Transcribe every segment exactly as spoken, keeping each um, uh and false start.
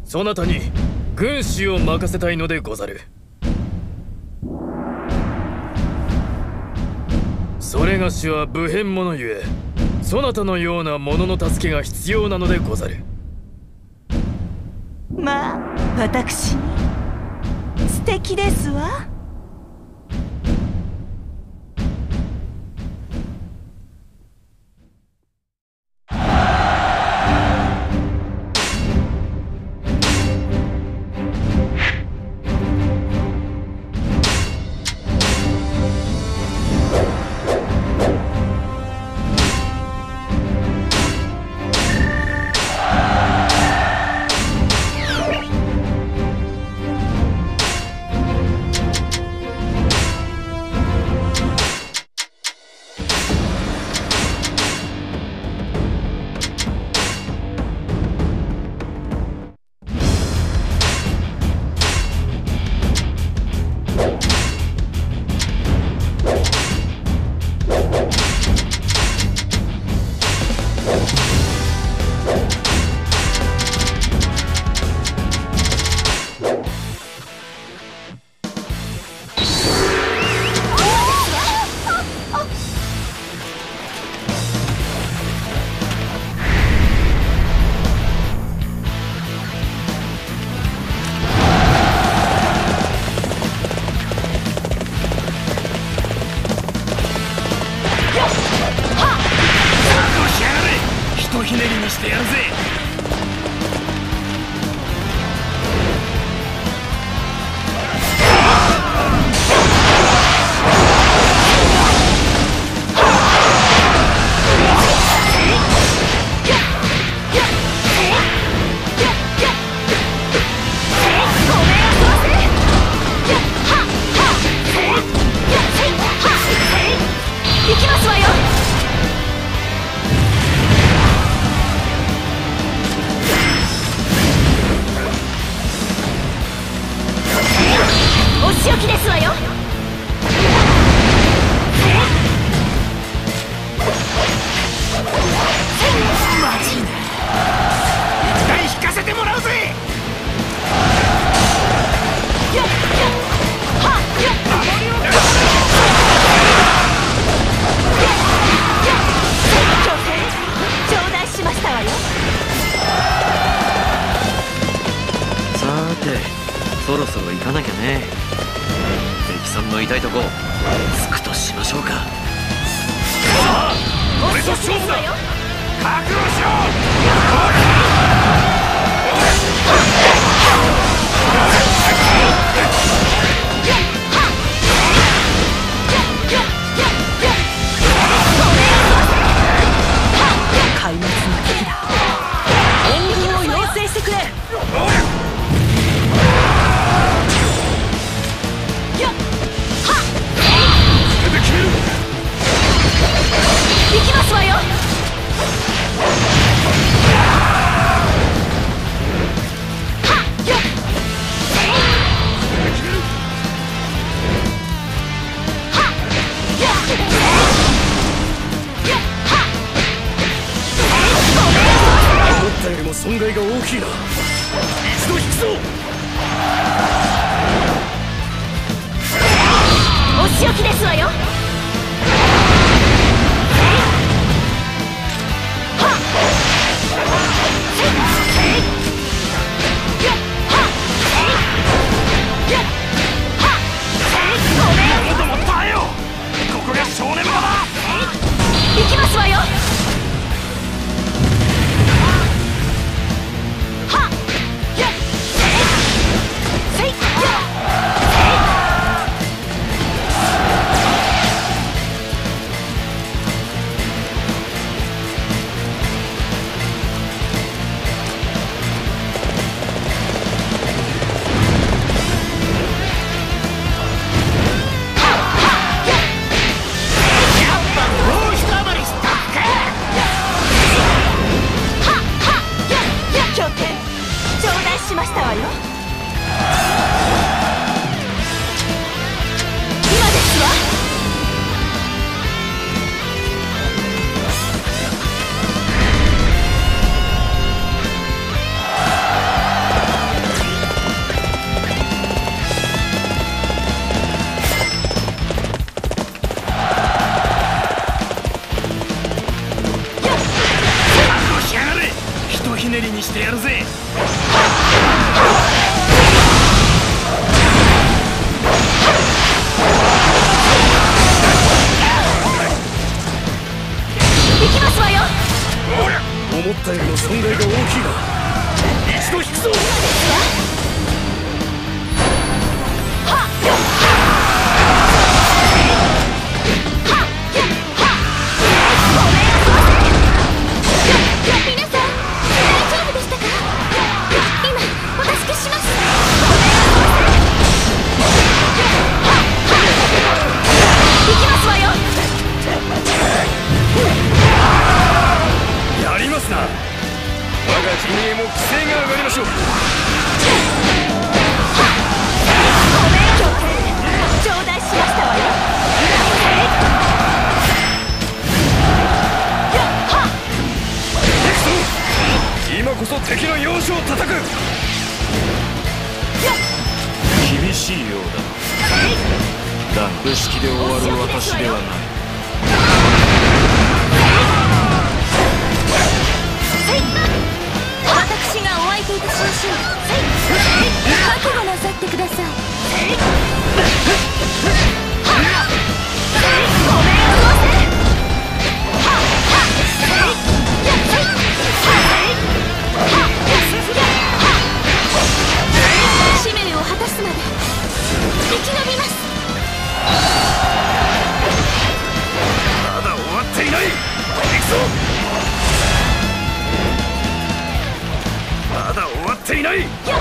そなたに軍師を任せたいのでござる。それがしは武変者ゆえ、そなたのような者の助けが必要なのでござる。 まあ私に素敵ですわ。 そろそろ行かなきゃね。敵さんの痛いとこつくとしましょうか。さあ俺と勝負だ。覚悟しろ。 壊滅の敵だ。援軍を要請してくれ。行きますわよ。 思ったよりも損害が大きいな。一度引くぞ。 お仕置きですわよ。行きますわよ。はっねりにしてやるぜ。 行きますわよ。 思ったよりも損害が大きいな。一度引くぞ。敵の要所を叩く。厳しいようだ。だが式で終わる私ではない。 私がお相手いたしましょう。覚悟なさってください。使命を果たすまで生き延びます。 まだ終わっていない。行くぞ。まだ終わっていない。行くぞ。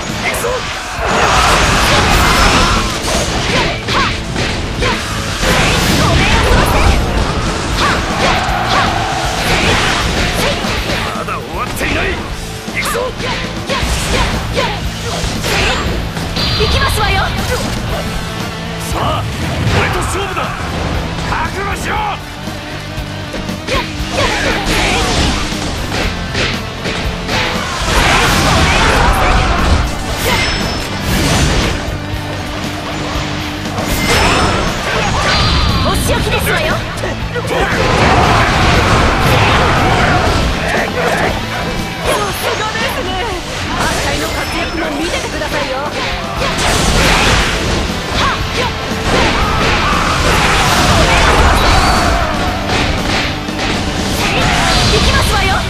まだ終わっていない。行くぞ。 行きますわよ。 さあ、俺と勝負だ。覚悟しろ。 お仕置きですわよ。さすがですね。あたいの活躍も見ててくださいよ。行きますわよ。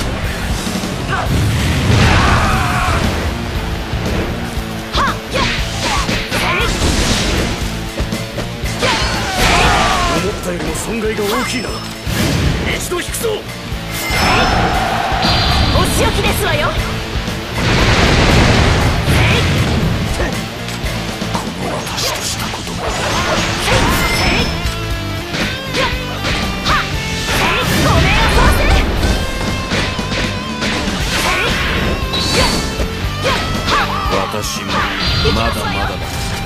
思ったよりも損害が大きいな。一度引くぞ。 お仕置きですわよ。 この私としたことも。私もまだまだだ。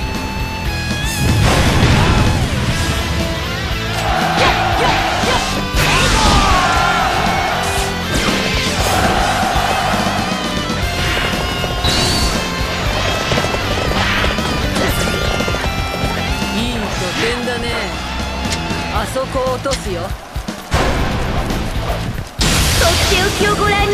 いい拠点だね。あそこを落とすよ。 とっておきをご覧